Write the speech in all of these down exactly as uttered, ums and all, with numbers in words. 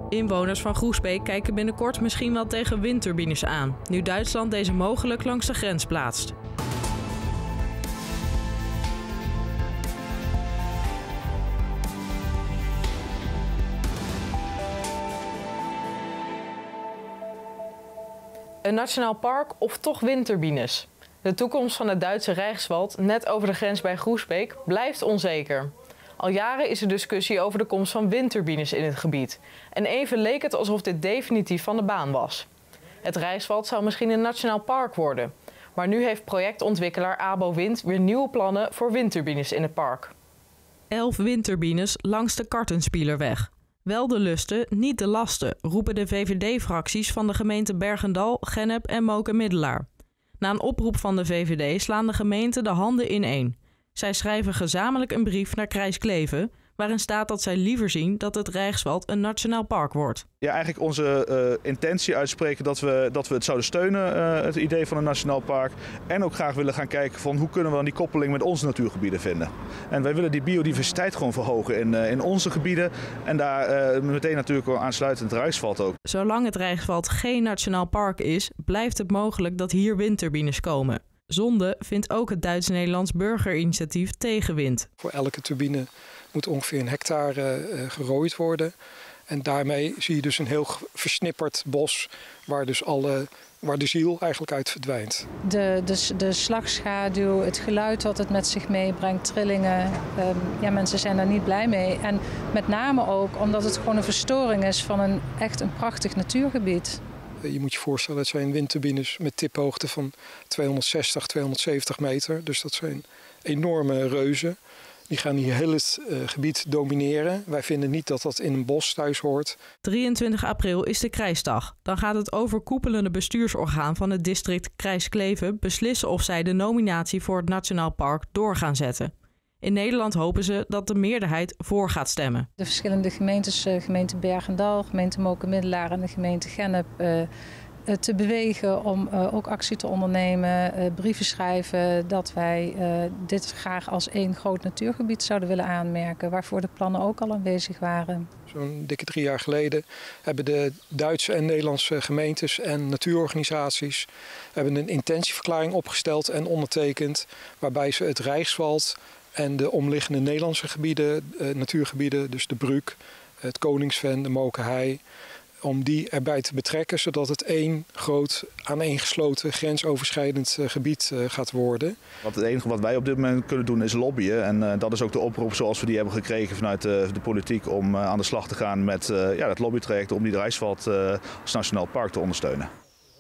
Inwoners van Groesbeek kijken binnenkort misschien wel tegen windturbines aan, nu Duitsland deze mogelijk langs de grens plaatst. Een nationaal park of toch windturbines? De toekomst van het Duitse Reichswald, net over de grens bij Groesbeek, blijft onzeker. Al jaren is er discussie over de komst van windturbines in het gebied. En even leek het alsof dit definitief van de baan was. Het Reichswald zou misschien een nationaal park worden. Maar nu heeft projectontwikkelaar ABO Wind weer nieuwe plannen voor windturbines in het park. Elf windturbines langs de Kartenspielerweg. Wel de lusten, niet de lasten, roepen de V V D-fracties van de gemeente Bergendal, Gennep en Moken-Middelaar. Na een oproep van de V V D slaan de gemeenten de handen ineen. Zij schrijven gezamenlijk een brief naar Krijskleven, waarin staat dat zij liever zien dat het Reichswald een nationaal park wordt. Ja, eigenlijk onze uh, intentie uitspreken dat we, dat we het zouden steunen, uh, het idee van een nationaal park. En ook graag willen gaan kijken van hoe kunnen we die koppeling met onze natuurgebieden vinden. En wij willen die biodiversiteit gewoon verhogen in, uh, in onze gebieden. En daar uh, meteen natuurlijk wel aansluitend het Reichswald ook. Zolang het Reichswald geen nationaal park is, blijft het mogelijk dat hier windturbines komen. Zonde vindt ook het Duits-Nederlands burgerinitiatief Tegenwind. Voor elke turbine moet ongeveer een hectare uh, gerooid worden. En daarmee zie je dus een heel versnipperd bos waar, dus alle, waar de ziel eigenlijk uit verdwijnt. De, de, de slagschaduw, het geluid wat het met zich meebrengt, trillingen. Um, ja, mensen zijn daar niet blij mee. En met name ook omdat het gewoon een verstoring is van een echt een prachtig natuurgebied. Je moet je voorstellen, het zijn windturbines met tiphoogte van tweehonderdzestig, tweehonderdzeventig meter. Dus dat zijn enorme reuzen. Die gaan hier heel het uh, gebied domineren. Wij vinden niet dat dat in een bos thuis hoort. drieëntwintig april is de Krijsdag. Dan gaat het overkoepelende bestuursorgaan van het district Krijskleven beslissen of zij de nominatie voor het Nationaal Park door gaan zetten. In Nederland hopen ze dat de meerderheid voor gaat stemmen. De verschillende gemeentes, gemeente Bergendal, gemeente Moken-Middelaar en de gemeente Gennep, uh, te bewegen om uh, ook actie te ondernemen, uh, brieven schrijven dat wij uh, dit graag als één groot natuurgebied zouden willen aanmerken, waarvoor de plannen ook al aanwezig waren. Zo'n dikke drie jaar geleden hebben de Duitse en Nederlandse gemeentes en natuurorganisaties hebben een intentieverklaring opgesteld en ondertekend, waarbij ze het Reichswald en de omliggende Nederlandse gebieden, uh, natuurgebieden, dus de Bruuk, het Koningsven, de Mokenhei, om die erbij te betrekken, zodat het één groot aaneengesloten grensoverschrijdend uh, gebied uh, gaat worden. Want het enige wat wij op dit moment kunnen doen is lobbyen. En uh, dat is ook de oproep zoals we die hebben gekregen vanuit uh, de politiek om uh, aan de slag te gaan met uh, ja, het lobbytraject om die Reichswald uh, als nationaal park te ondersteunen.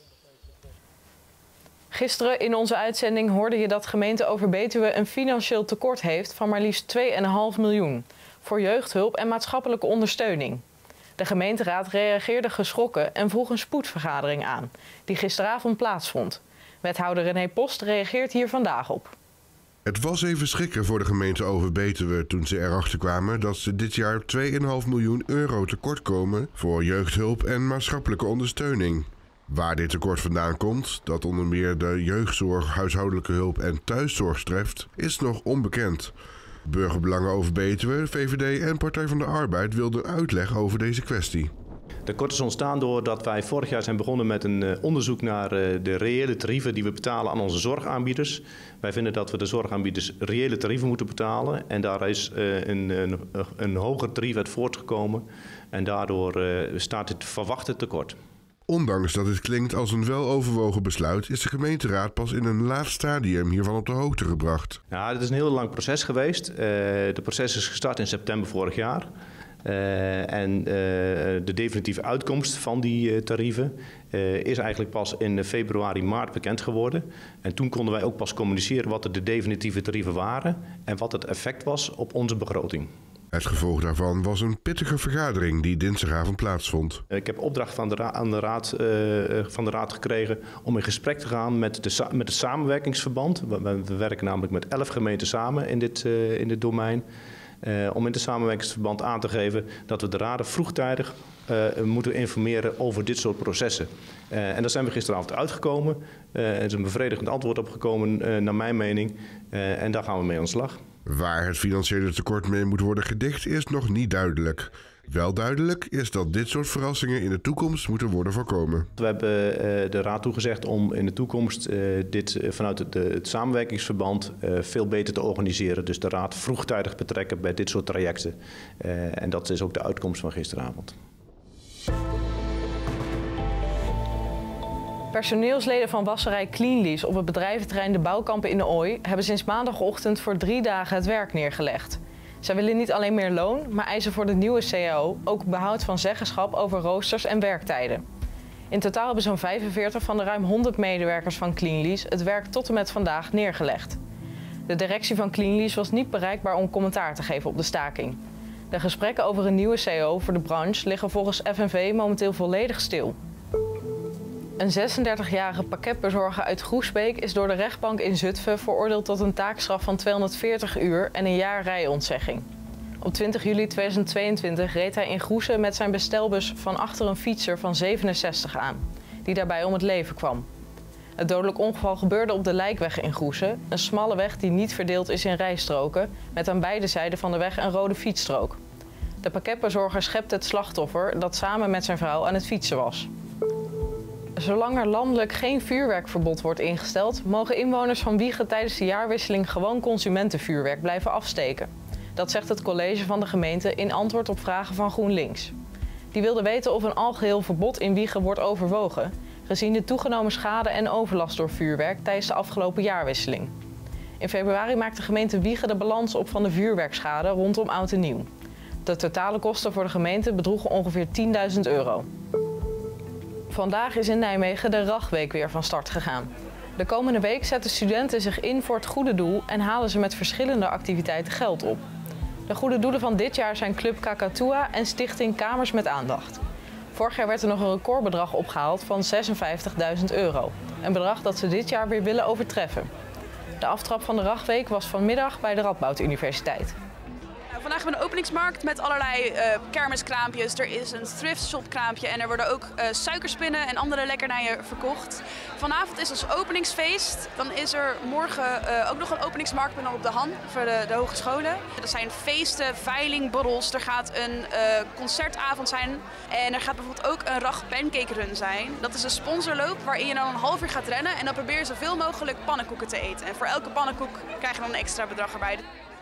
Gisteren in onze uitzending hoorde je dat gemeente Overbetuwe een financieel tekort heeft van maar liefst twee komma vijf miljoen voor jeugdhulp en maatschappelijke ondersteuning. De gemeenteraad reageerde geschrokken en vroeg een spoedvergadering aan, die gisteravond plaatsvond. Wethouder René Post reageert hier vandaag op. Het was even schrikken voor de gemeente Overbetuwe toen ze erachter kwamen dat ze dit jaar twee komma vijf miljoen euro tekort komen voor jeugdhulp en maatschappelijke ondersteuning. Waar dit tekort vandaan komt, dat onder meer de jeugdzorg, huishoudelijke hulp en thuiszorg treft, is nog onbekend. Burgerbelangen Overbetuwe, V V D en Partij van de Arbeid wilden uitleg over deze kwestie. Het tekort is ontstaan doordat wij vorig jaar zijn begonnen met een onderzoek naar de reële tarieven die we betalen aan onze zorgaanbieders. Wij vinden dat we de zorgaanbieders reële tarieven moeten betalen en daar is een, een, een hoger tarief uit voortgekomen en daardoor staat het verwachte tekort. Ondanks dat het klinkt als een weloverwogen besluit, is de gemeenteraad pas in een laat stadium hiervan op de hoogte gebracht. Ja, het is een heel lang proces geweest. Uh, de proces is gestart in september vorig jaar. Uh, en uh, de definitieve uitkomst van die uh, tarieven uh, is eigenlijk pas in februari, maart bekend geworden. En toen konden wij ook pas communiceren wat de definitieve tarieven waren en wat het effect was op onze begroting. Het gevolg daarvan was een pittige vergadering die dinsdagavond plaatsvond. Ik heb opdracht van de raad, aan de raad, uh, van de raad gekregen om in gesprek te gaan met, de, met het samenwerkingsverband. We, we werken namelijk met elf gemeenten samen in dit, uh, in dit domein. Uh, om in het samenwerkingsverband aan te geven dat we de raden vroegtijdig uh, moeten informeren over dit soort processen. Uh, en daar zijn we gisteravond uitgekomen. Uh, er is een bevredigend antwoord op gekomen, uh, naar mijn mening. Uh, en daar gaan we mee aan de slag. Waar het financiële tekort mee moet worden gedicht is nog niet duidelijk. Wel duidelijk is dat dit soort verrassingen in de toekomst moeten worden voorkomen. We hebben uh, de Raad toegezegd om in de toekomst uh, dit uh, vanuit het, uh, het samenwerkingsverband uh, veel beter te organiseren. Dus de Raad vroegtijdig betrekken bij dit soort trajecten. Uh, en dat is ook de uitkomst van gisteravond. Personeelsleden van wasserij Cleanlease op het bedrijventerrein De Bouwkampen in de Ooi hebben sinds maandagochtend voor drie dagen het werk neergelegd. Zij willen niet alleen meer loon, maar eisen voor de nieuwe C A O ook behoud van zeggenschap over roosters en werktijden. In totaal hebben zo'n vijfenveertig van de ruim honderd medewerkers van Cleanlease het werk tot en met vandaag neergelegd. De directie van Cleanlease was niet bereikbaar om commentaar te geven op de staking. De gesprekken over een nieuwe C A O voor de branche liggen volgens F N V momenteel volledig stil. Een zesendertigjarige pakketbezorger uit Groesbeek is door de rechtbank in Zutphen veroordeeld tot een taakstraf van tweehonderdveertig uur en een jaar rijontzegging. Op twintig juli tweeduizend tweeëntwintig reed hij in Groesen met zijn bestelbus van achter een fietser van zevenenzestig aan, die daarbij om het leven kwam. Het dodelijk ongeval gebeurde op de Lijkweg in Groesen, een smalle weg die niet verdeeld is in rijstroken, met aan beide zijden van de weg een rode fietsstrook. De pakketbezorger schepte het slachtoffer dat samen met zijn vrouw aan het fietsen was. Zolang er landelijk geen vuurwerkverbod wordt ingesteld, mogen inwoners van Wijchen tijdens de jaarwisseling gewoon consumentenvuurwerk blijven afsteken. Dat zegt het college van de gemeente in antwoord op vragen van GroenLinks. Die wilde weten of een algeheel verbod in Wijchen wordt overwogen, gezien de toegenomen schade en overlast door vuurwerk tijdens de afgelopen jaarwisseling. In februari maakt de gemeente Wijchen de balans op van de vuurwerkschade rondom oud en nieuw. De totale kosten voor de gemeente bedroegen ongeveer tienduizend euro. Vandaag is in Nijmegen de Ragweek weer van start gegaan. De komende week zetten studenten zich in voor het goede doel en halen ze met verschillende activiteiten geld op. De goede doelen van dit jaar zijn Club Kakatua en Stichting Kamers met Aandacht. Vorig jaar werd er nog een recordbedrag opgehaald van zesenvijftigduizend euro. Een bedrag dat ze dit jaar weer willen overtreffen. De aftrap van de Ragweek was vanmiddag bij de Radboud Universiteit. Vandaag hebben we een openingsmarkt met allerlei uh, kermiskraampjes. Er is een thrift shop kraampje en er worden ook uh, suikerspinnen en andere lekkernijen verkocht. Vanavond is ons openingsfeest. Dan is er morgen uh, ook nog een openingsmarkt, maar dan op de Han voor de, de hogescholen. Er zijn feesten, veiling, borrels. Er gaat een uh, concertavond zijn en er gaat bijvoorbeeld ook een Rag Pancake Run zijn. Dat is een sponsorloop waarin je dan een half uur gaat rennen en dan probeer je zoveel mogelijk pannenkoeken te eten. En voor elke pannenkoek krijg je dan een extra bedrag erbij.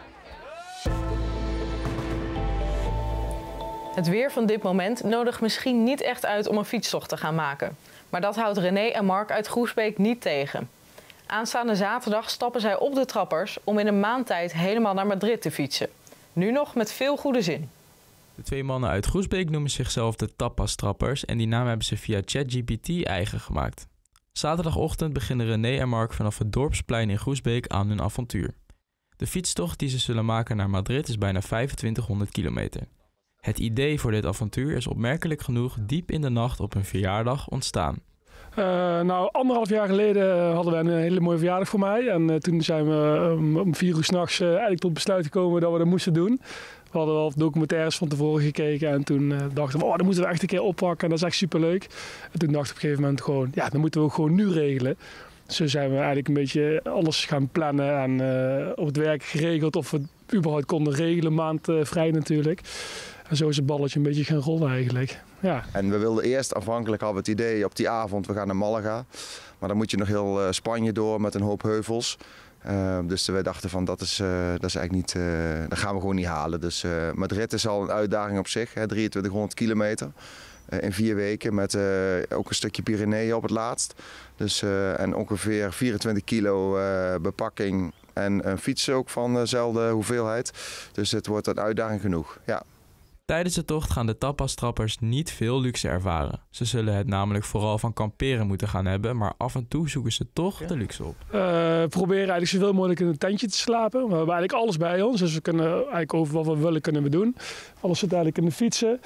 Het weer van dit moment nodigt misschien niet echt uit om een fietstocht te gaan maken. Maar dat houdt René en Mark uit Groesbeek niet tegen. Aanstaande zaterdag stappen zij op de trappers om in een maand tijd helemaal naar Madrid te fietsen. Nu nog met veel goede zin. De twee mannen uit Groesbeek noemen zichzelf de Tapas-trappers en die naam hebben ze via ChatGPT eigen gemaakt. Zaterdagochtend beginnen René en Mark vanaf het dorpsplein in Groesbeek aan hun avontuur. De fietstocht die ze zullen maken naar Madrid is bijna vijfentwintighonderd kilometer. Het idee voor dit avontuur is opmerkelijk genoeg diep in de nacht op een verjaardag ontstaan. Uh, nou, anderhalf jaar geleden hadden we een hele mooie verjaardag voor mij. En uh, toen zijn we um, om vier uur s'nachts uh, eigenlijk tot besluit gekomen dat we dat moesten doen. We hadden wel documentaires van tevoren gekeken en toen uh, dachten we, oh, dat moeten we echt een keer oppakken en dat is echt superleuk. En toen dachten we op een gegeven moment gewoon, ja, dan moeten we ook gewoon nu regelen. Zo zijn we eigenlijk een beetje alles gaan plannen en uh, op het werk geregeld of we het überhaupt konden regelen, maand uh, vrij natuurlijk. En zo is het balletje een beetje gaan rollen eigenlijk. Ja. En we wilden eerst, afhankelijk hadden we het idee op die avond, we gaan naar Malaga. Maar dan moet je nog heel uh, Spanje door met een hoop heuvels. Uh, dus wij dachten van dat is, uh, dat is eigenlijk niet, uh, dat gaan we gewoon niet halen. Dus uh, Madrid is al een uitdaging op zich, hè, drieëntwintighonderd kilometer. Uh, in vier weken met uh, ook een stukje Pyreneeën op het laatst. Dus, uh, en ongeveer vierentwintig kilo uh, bepakking en een fiets ook van dezelfde hoeveelheid. Dus het wordt een uitdaging genoeg, ja. Tijdens de tocht gaan de Tapas-trappers niet veel luxe ervaren. Ze zullen het namelijk vooral van kamperen moeten gaan hebben, maar af en toe zoeken ze toch ja. de luxe op. Uh, we proberen eigenlijk zoveel mogelijk in een tentje te slapen. We hebben eigenlijk alles bij ons, dus we kunnen eigenlijk over wat we willen kunnen we doen. Alles zit eigenlijk in de fietsen.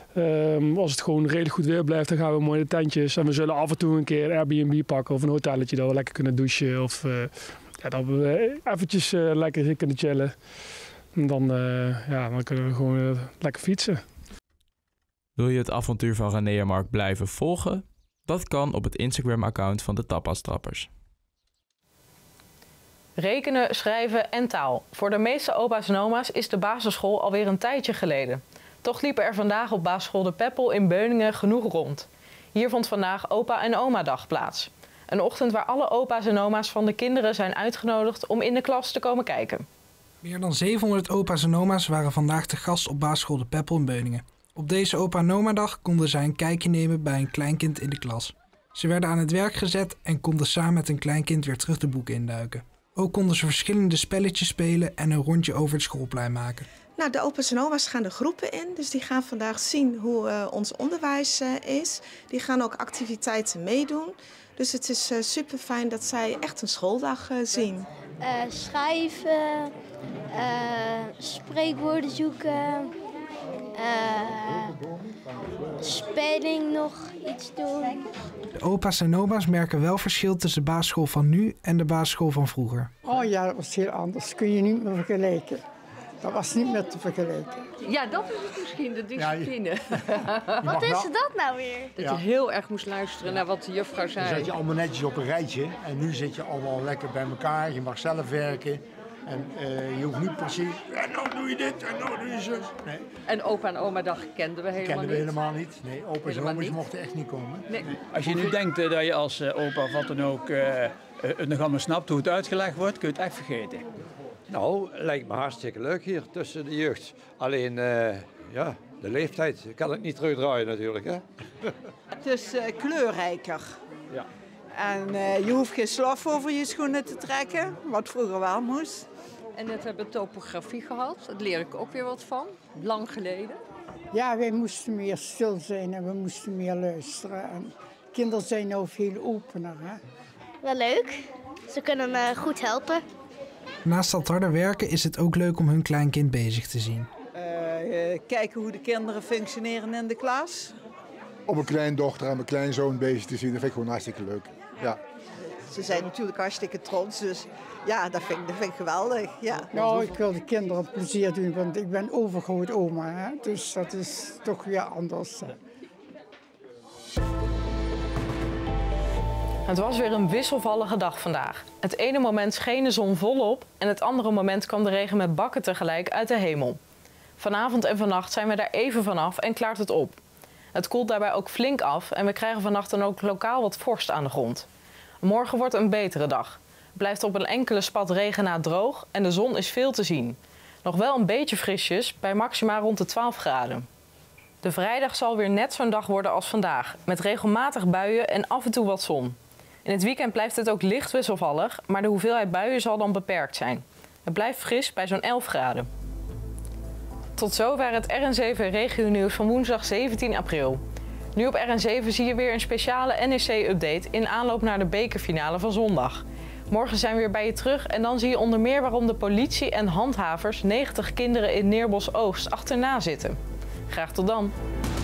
Um, als het gewoon redelijk goed weer blijft, dan gaan we mooi in de tentjes. En we zullen af en toe een keer een Airbnb pakken of een hotelletje dat we lekker kunnen douchen. Of uh, ja, dat we eventjes uh, lekker kunnen chillen. En dan, uh, ja, dan kunnen we gewoon uh, lekker fietsen. Wil je het avontuur van René en Mark blijven volgen? Dat kan op het Instagram-account van de Tapas-trappers. Rekenen, schrijven en taal. Voor de meeste opa's en oma's is de basisschool alweer een tijdje geleden. Toch liepen er vandaag op basisschool De Peppel in Beuningen genoeg rond. Hier vond vandaag opa en oma dag plaats. Een ochtend waar alle opa's en oma's van de kinderen zijn uitgenodigd om in de klas te komen kijken. Meer dan zevenhonderd opa's en oma's waren vandaag te gast op basisschool De Peppel in Beuningen. Op deze opa en oma dag konden zij een kijkje nemen bij een kleinkind in de klas. Ze werden aan het werk gezet en konden samen met een kleinkind weer terug de boeken induiken. Ook konden ze verschillende spelletjes spelen en een rondje over het schoolplein maken. Nou, de opa's en oma's gaan de groepen in, dus die gaan vandaag zien hoe uh, ons onderwijs uh, is. Die gaan ook activiteiten meedoen. Dus het is uh, super fijn dat zij echt een schooldag uh, zien. Uh, schrijven, uh, spreekwoorden zoeken, uh, spelling nog iets doen. De opa's en oma's merken wel verschil tussen de basisschool van nu en de basisschool van vroeger. Oh ja, dat was heel anders. Kun je niet meer vergelijken. Dat was niet meer te vergelijken. Ja, dat is het misschien, de discipline. Ja, je... Wat is dat nou weer? Dat je heel erg moest luisteren naar wat de juffrouw zei. Dan zat je allemaal netjes op een rijtje en nu zit je allemaal lekker bij elkaar. Je mag zelf werken en uh, je hoeft niet precies, en nou doe je dit en nou doe je zo. Nee. En opa en oma dag kenden we helemaal kenden we niet. helemaal niet. Nee, opa's en oma's mochten echt niet komen. Nee. Nee. Als je nu denkt uh, dat je als uh, opa of wat dan ook uh, uh, het nog allemaal snapt hoe het uitgelegd wordt, kun je het echt vergeten. Nou, lijkt me hartstikke leuk hier tussen de jeugd. Alleen, uh, ja, de leeftijd kan ik niet terugdraaien natuurlijk, hè. Het is uh, kleurrijker. Ja. En uh, je hoeft geen slof over je schoenen te trekken, wat vroeger wel moest. En net hebben we topografie gehad, daar leer ik ook weer wat van, lang geleden. Ja, wij moesten meer stil zijn en we moesten meer luisteren. En kinderen zijn nou veel opener, hè. Wel leuk, ze kunnen me goed helpen. Naast dat harde werken is het ook leuk om hun kleinkind bezig te zien. Uh, uh, kijken hoe de kinderen functioneren in de klas. Om mijn kleindochter en mijn kleinzoon bezig te zien, dat vind ik gewoon hartstikke leuk. Ja. Ze zijn natuurlijk hartstikke trots, dus ja, dat vind ik, dat vind ik geweldig. Ja. Nou, ik wil de kinderen plezier doen, want ik ben overgrootoma, hè? Dus dat is toch weer anders. Het was weer een wisselvallige dag vandaag. Het ene moment scheen de zon volop en het andere moment kwam de regen met bakken tegelijk uit de hemel. Vanavond en vannacht zijn we daar even vanaf en klaart het op. Het koelt daarbij ook flink af en we krijgen vannacht dan ook lokaal wat vorst aan de grond. Morgen wordt een betere dag. Het blijft op een enkele spat regen na droog en de zon is veel te zien. Nog wel een beetje frisjes, bij maxima rond de twaalf graden. De vrijdag zal weer net zo'n dag worden als vandaag, met regelmatig buien en af en toe wat zon. In het weekend blijft het ook licht wisselvallig, maar de hoeveelheid buien zal dan beperkt zijn. Het blijft fris bij zo'n elf graden. Tot zover het R N zeven Regio-nieuws van woensdag zeventien april. Nu op R N zeven zie je weer een speciale N E C-update in aanloop naar de bekerfinale van zondag. Morgen zijn we weer bij je terug en dan zie je onder meer waarom de politie en handhavers negentig kinderen in Neerbos Oost achterna zitten. Graag tot dan!